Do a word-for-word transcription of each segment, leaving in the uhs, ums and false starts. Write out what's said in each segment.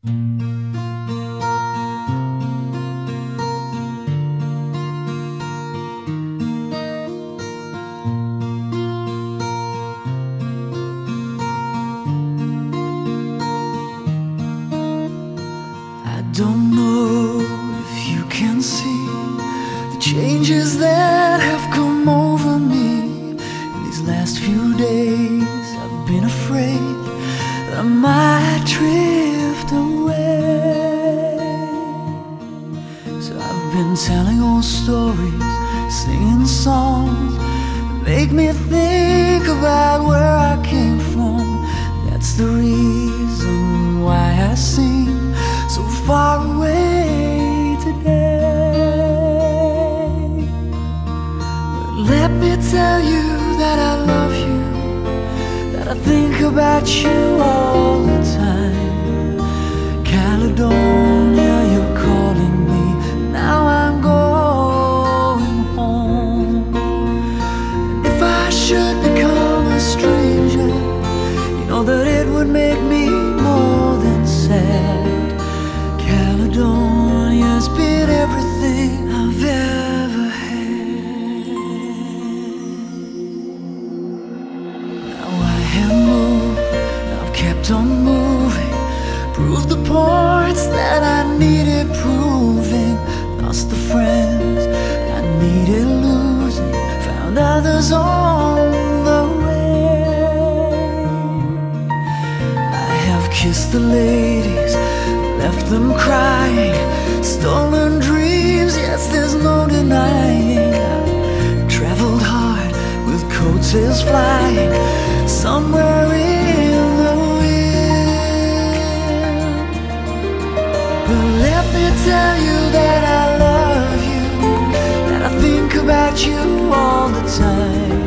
Don't know if you can see the changes that have come over me. In these last few days I've been afraid that I might drift away. So I've been telling old stories, singing songs that make me think about where I came from. That's the reason why I sing so far away today. But let me tell you that I love you, that I think about you all the time. Caledonia, you're calling me, now I'm going home. And if I should become a stranger, you know that it would make me more than sad. Caledonia's been everything I've ever had. Now I have moved, I've kept on moving, proved the points that I needed proving, lost the friends I needed losing, found others on the way. I have kissed the ladies, left them crying, stolen dreams, yes, there's no denying. I've traveled hard with coattails flying somewhere in the wind. But let me tell you that I love you, that I think about you all the time.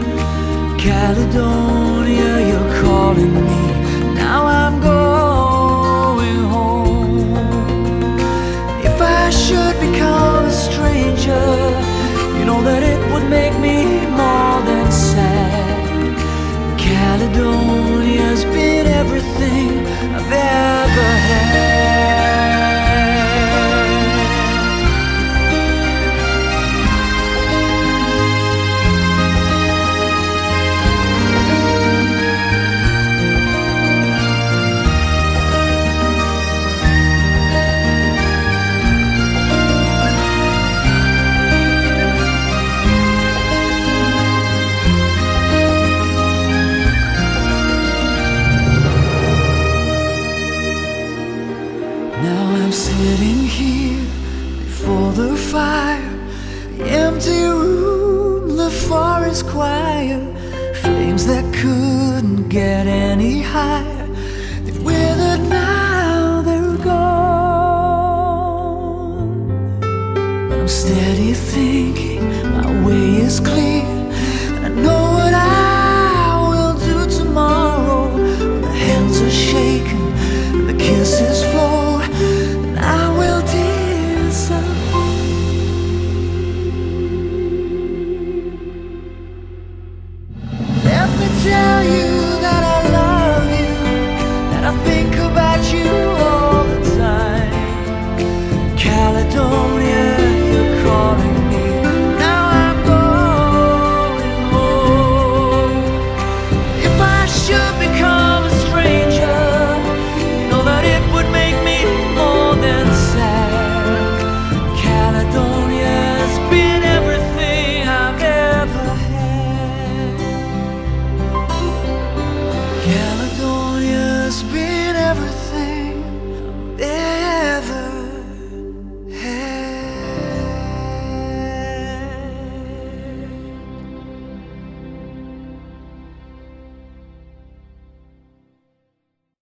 Caledonia, you're calling me, now I'm going home. If I should become a stranger, you know that it would make me more than sad. Caledonia's been everything I've ever had. Sitting here before the fire, the empty room, the forest choir, flames that couldn't get any higher, they've withered now, they're gone. But I'm steady thinking, my way is clear.